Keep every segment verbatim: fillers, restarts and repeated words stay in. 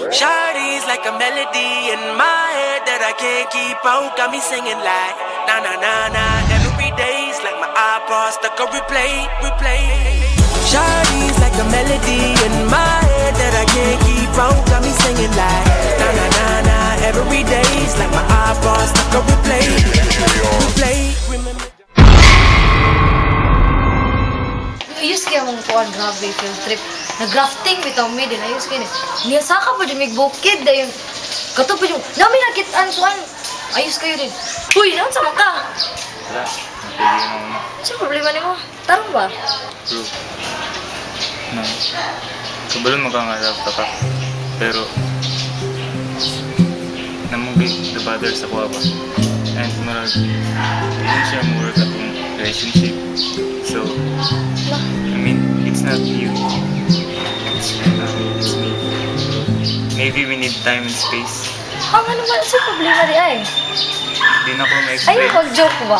Shawty's like a melody in my head that I can't keep out. Got me singing like na na na na. Every day's like my iPod stuck on replay, replay. Shawty's like a melody in my head that I can't keep out. Got me singing like na na na na. Every day's like my iPod stuck on replay, replay. Remember. Ayos kaya mong kuhan, grabe, field trip. Nag-grafting bitaw me din, ayos kaya. Niya saka pa din may bukid dahil kato pa yung namin nakitaan kuhan. Ayos kayo din. Uy, naon sama ka? Wala, napili mo mo. Saan problema ni mo? Tarong ba? True. No. Kabalon mo ka nga laptop ka. Pero namugi the bother sa kuha ba. And marag hindi siya mo-work atong relationship. So, I mean, it's not you. It's, uh, it's me. Maybe we need time and space. Ang ano ba? Saan problema di ay? Di na ko ma-explain. Ay, mag-joke ba?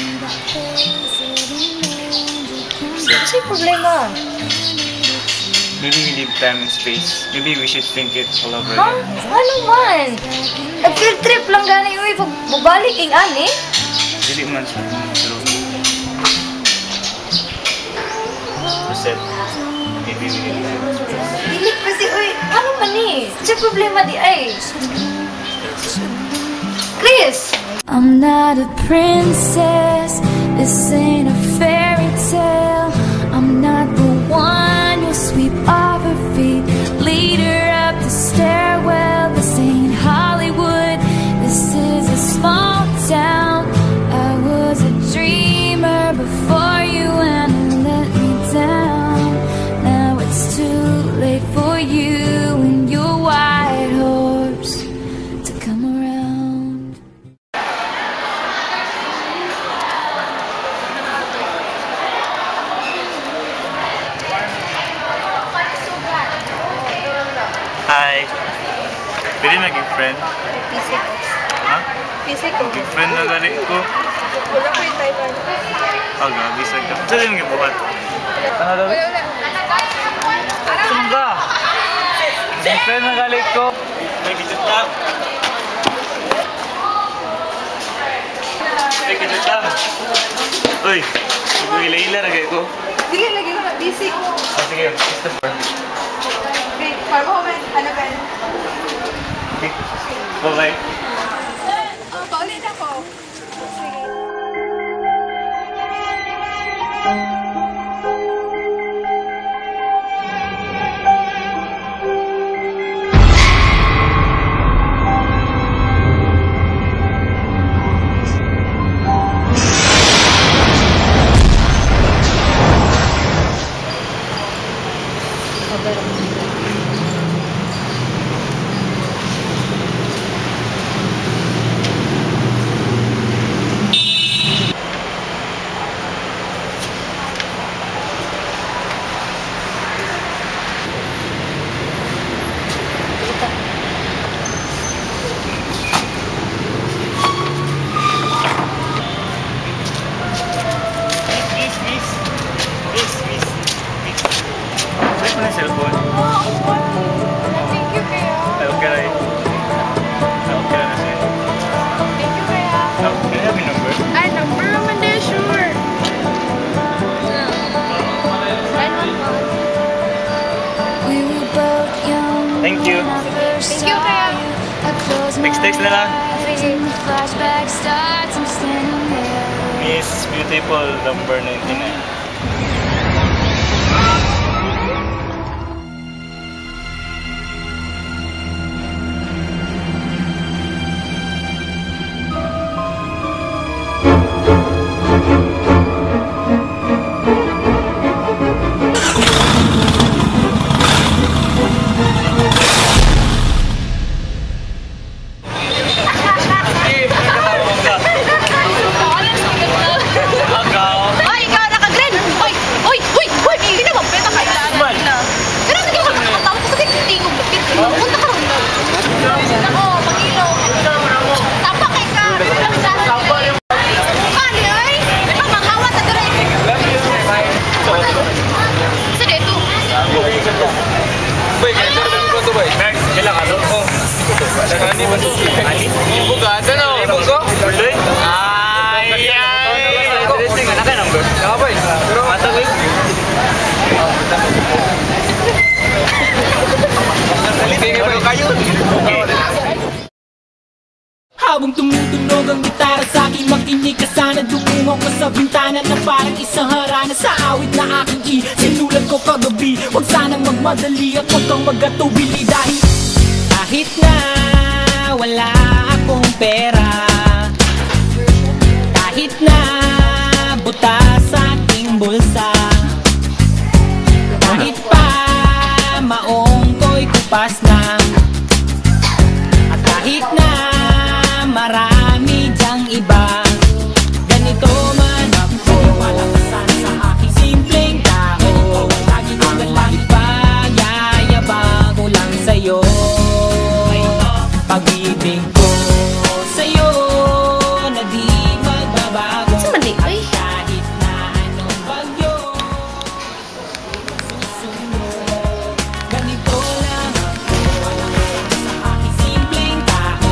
Saan problema? Maybe we need time and space. Maybe we should think it all over Ha? again. Ano man? Nag-field trip lang gani. Uy, babalik ing ani? Dili man siya. Pero Percent. Maybe we need time and space. Dili kasi, uy, ano man ni? Saan problema di ay? Chris! I'm not a princess, this ain't a fairy tale. I'm not the one you'll sweep off her feet, lead her up the stairwell. This ain't Hollywood, this is a small town. I was a dreamer before you and you let me down. Now it's too late for you and your white horse to come around. Hi. Pwede naging friend? Physics. Ha? Physics. Naging friend na gali ko. Wala ko yung Thailand. Oh, grabe sa ka. Saan yung gibuhat? Ano daw? Saan ka? Naging friend na gali ko. May gitsit lang. May gitsit lang. Uy, mag-ila-ila na kayo ko. Sige, lagi ko na basic. Oh, sige, Christopher. Okay, parang ko ano ba? Okay, bye-bye. Paulit ako. Cellphone. Thank you, Kuya. Ay, okay na eh. Ay, okay na siya. Thank you, Kuya. Oh, can I have your number? Ay, number naman din, sure. We were both young. Thank you. Thank you, Kuya. Text text na lang. Flashback starts, I'm standing there. Miss Beautiful, number ninety-nine. Ay, ikaw naka-green! Uy! Ani ba to? Ani? Bugada na. Bugo? Tuloy? Ay, ay. Interesting. Anak ka number? Kapay. Pero mata ko. Hindi ba kayo? Habang tumutunog ang gitara sa'kin, makinig ka sana. Dumungo ko sa bintana na parang isang harana sa awit na aking isinulat ko kagabi. Huwag sanang magmadali at huwag kang magatubili. Dahil kahit na wala akong pera, kahit na buta sa aking bulsa, kahit pa maong ko'y kupas na, at kahit na marami dyang iba, ganito man ako, malakasan sa aking simpleng tao. Lagi ko na lang ipayayabang ko lang sa'yo. Pag-ibig ko sa'yo na di magbabago. Kahit na anong bagyo susunod, ganito lang ako, malakasan sa aking simpleng tao.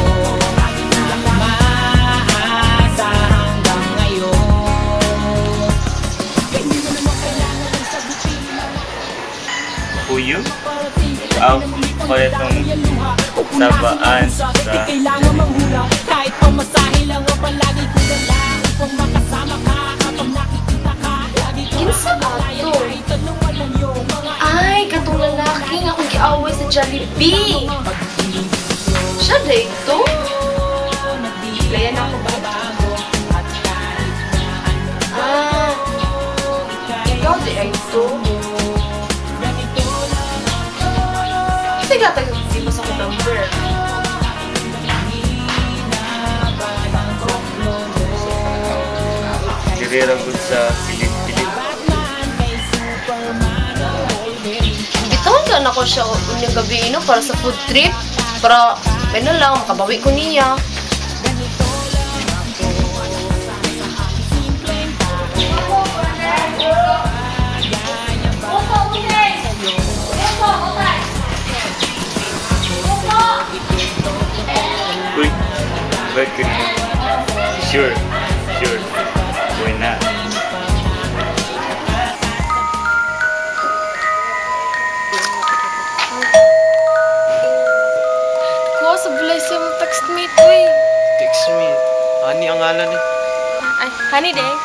Puyo? Ang paletong sabaan sa kailangan manghula. Kahit pamasahe lang ang palagi ko dala upang makasama ka kapag nakikita ka. Lagi ko Kinsa ba to? Ay, katong lalaki nga akong giaway sa Jollibee. Siya dito? Playan ako ba? Ah, ikaw di ay ito. Sige, tayo mo sa akong number. Dirira good sa pilit-pilit. Bitawan ka na ko siya unyang gabi no, para sa food trip. Para, kaya na lang, makabawi ko niya. Uy, ba't ka rin? Sure, sure. Why not? Kuha sa bulay siya mong textmate, uy. Textmate. Ani ang ngalan eh. Ay, honey, deng.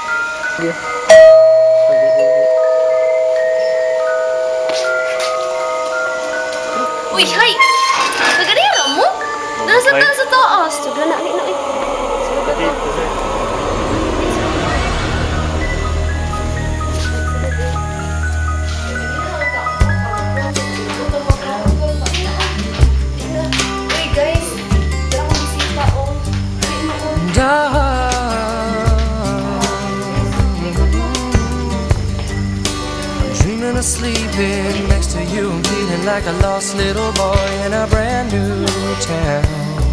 Uy, hay! Naganira mo? Nasa Ay. taas sa taas. Tugla na, na, eh. Uy, guys. Wala akong bisita, oh. Dreaming of sleeping next to you, feeling like a lost little boy in a brand new town.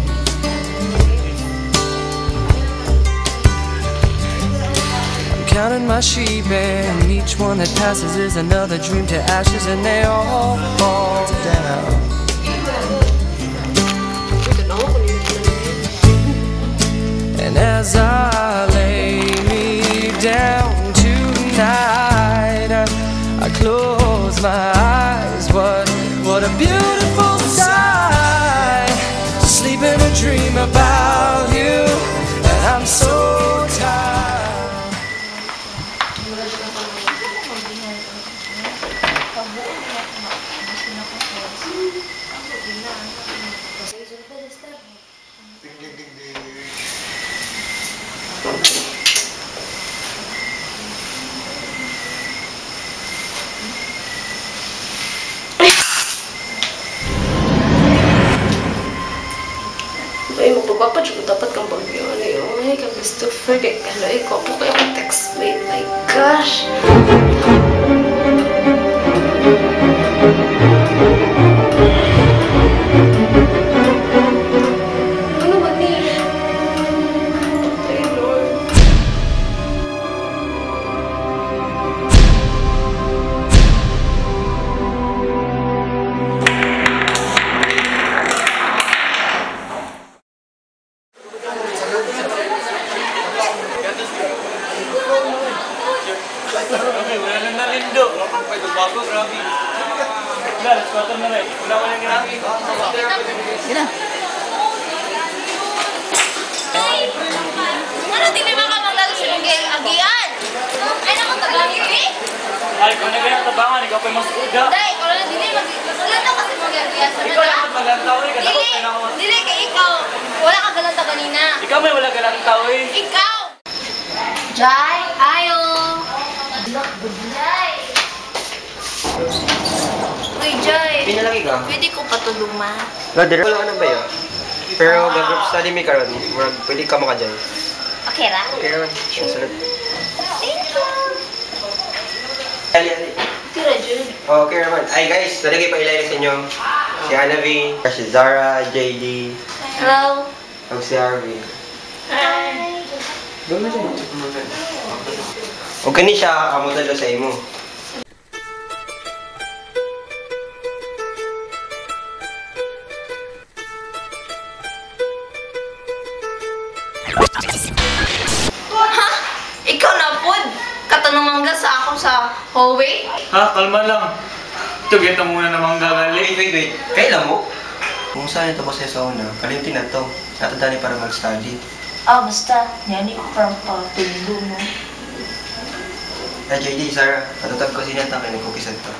I'm counting my sheep, and each one that passes is another dream to ashes, and they all fall down. And as I lay me down tonight, I close my eyes. What, what a beautiful sight. Sleep in a dream about you, and I'm so tired. Ay, magpapapad siya kung dapat kang bagyo. Ano yun? Ay, kang Christopher. Kaya kalay ko. Ako kaya akong textmate. My gosh! Ano ba ni? Ay, Lord. Guys, quarter na rin. Wala ko lang ginamit. Gina. Ano, di may mga magdalo sa mga agian? Ay, naku, tagalog eh. Ay, kung nagayang tabangan, ikaw pa'y mas uga. Dahil, ikaw lang, dili, maglalanta kasi mga agian sa Ikaw lang magalang tao eh, kadakot Dili, kayo na ako. dili, kay ikaw. Wala ka galanta kanina. Ikaw may wala galang tao eh. Ikaw! Jai, ayo! Jai! Uy, Jai. Pinalaki ka? Pwede ko patulungan. Ladder? Wala ka na ba yun? Pero gag-group study may karon, murag pwede ka maka-join. Okay ra? Okay naman. Sunod. Thank you. Ali, ali. Tira, Jun. Okay naman. Ay guys, nalagay pa ilay sa inyo. Si Hanavi, si Zara, J D, Hello. ang si Harvey. Hi. Doon na siya. Huwag ka ni siya, amo talo sa imo. Ha? Ikaw na pod? Katanungan ka sa ako sa hallway? Ha, kalma lang. Ito, geta muna namang gagali. Wait, wait, wait. Kailan mo? Kung saan ito kasi sa una, kalimtin na to. Natadali para mag-study. Ah, basta. Yan ko parang patulo, no? Ay, J D, Zara, patutag ko sinatang kayo nagkukisan to.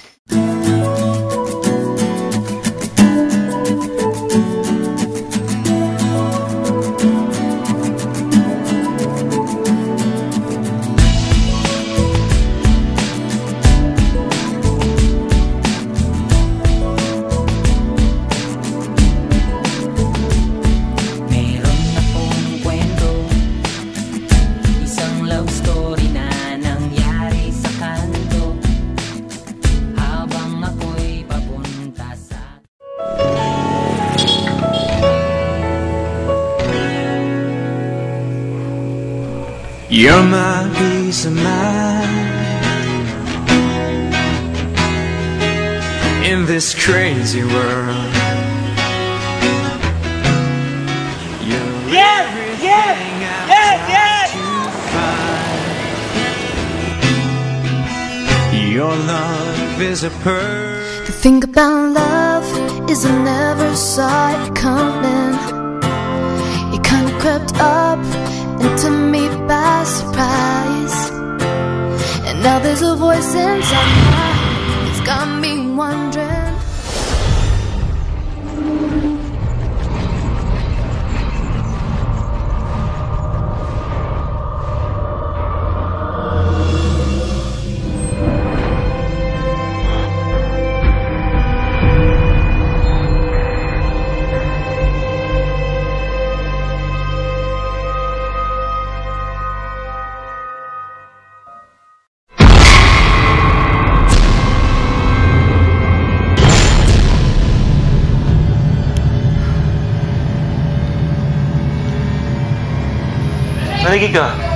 Meron akong kwento, isang love story na nangyari sa kanto, habang ako'y papunta sa... You're my peace of mind in this crazy world. You're yes, everything yes, yes, yes. To find. Your love is a pearl. The thing about love is I never saw it coming. It kinda crept up into me by surprise. And now there's a voice inside my head, it's got me wondering. Nalagi ka?